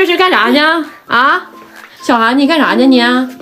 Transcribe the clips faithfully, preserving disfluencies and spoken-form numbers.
这是干啥呢？啊，小韩，你干啥呢你？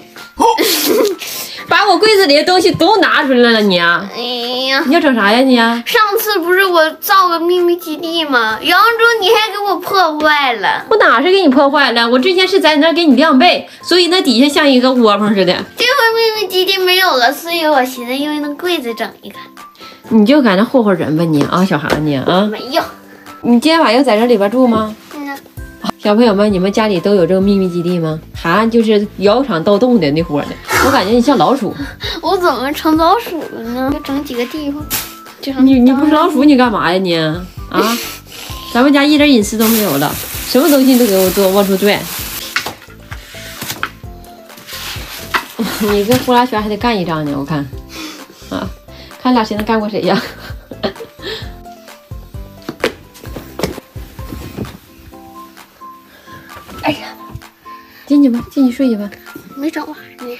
把我柜子里的东西都拿出来了你。 哎呀， 你要整啥呀你？ 上次不是我造个秘密基地吗？杨主你还给我破坏了。 我哪是给你破坏了？我之前是在那给你晾被，所以那底下像一个窝棚似的。 这回秘密基地没有了，所以我寻思用那柜子整一个。 你就搁那霍霍人吧你啊，小韩你啊。 没有。 你今天晚上要在这里边住吗？ 嗯。 小朋友们，你们家里都有这个秘密基地吗？韩就是摇场盗洞的那伙的，我感觉你像老鼠。 我怎么成老鼠了呢？就整几个地方。 你你不是老鼠，你干嘛呀你？啊，咱们家一点隐私都没有了，什么东西你都给我做往出拽。你跟呼啦圈还得干一仗呢，我看。啊，看俩谁能干过谁呀？ 哎呀， 进去吧，进去睡去吧。 没整完呢。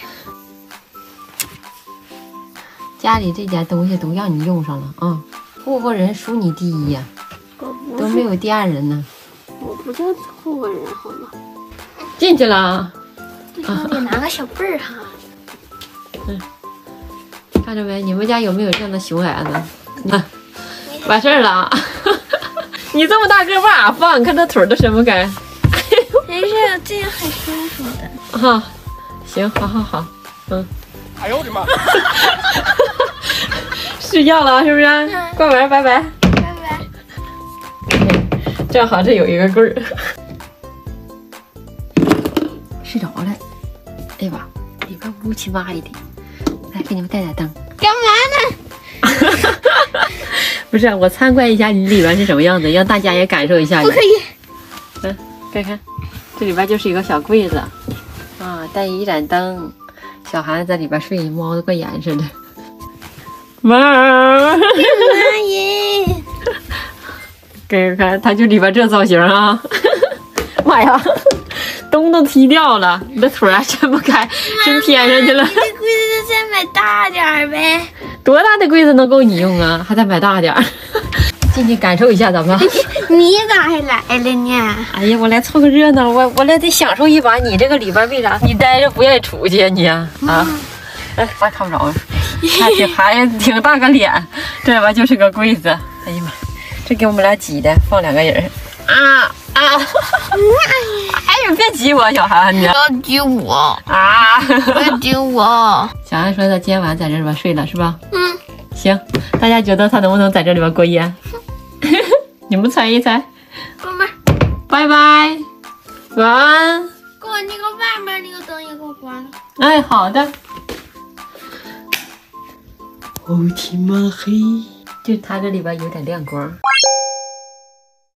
家里这点东西都让你用上了啊！霍霍人数你第一呀，都没有第二人呢。 我不叫霍霍人好吗？ 进去了。 我得拿个小辈儿哈。 嗯，看着没？你们家有没有这样的熊孩子？啊，完事儿了。你这么大个往哪放？你看这腿都伸不开。 没事，这样很舒服的。 哈，行，好好好，嗯。 哎呦我的妈！ 睡觉了是不是？关门，拜拜。 拜拜。 正好这有一个棍儿。睡着了。哎呀妈，里边乌漆嘛黑的。来，给你们带点灯。 干嘛呢？ 不是，我参观一下你里边是什么样子，让大家也感受一下。 不可以。 嗯，看看，这里边就是一个小柜子，啊，带一盏灯。小孩子在里边睡，猫的怪严似的。猫， 妈耶！ 给看，它就里边这造型啊！妈呀，东都踢掉了，你的腿还伸不开，伸天上去了。 你这柜子再买大点呗。 多大的柜子能够你用啊？还得买大点。进去感受一下，怎么？ 你咋还来了呢？ 哎呀，我来凑个热闹，我我来得享受一把。你这个里边为啥你待着不愿意出去你啊？啊，哎，我也看不着，还挺还挺大个脸，这里边就是个柜子。哎呀妈，这给我们俩挤的，放两个人。啊啊！哎呀，别挤我，小韩你。 不要挤我啊！ 不要挤我。 小韩说他今天晚上在这里边睡了是吧？ 嗯。 行，大家觉得他能不能在这里边过夜？你们猜一猜。 关门。 拜拜，晚安。 给我那个外面那个灯也给我关了。 哎，好的。乌漆嘛黑，就它这里边有点亮光。